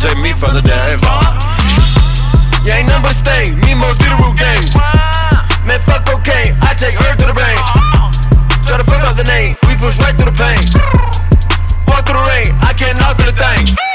save me from the dave. You ain't nothing but a stain, me most do the root gang. Man, fuck cocaine, I take earth to the brain. Try to fuck up the name, we push right through the pain. Walk through the rain, I cannot feel a thing.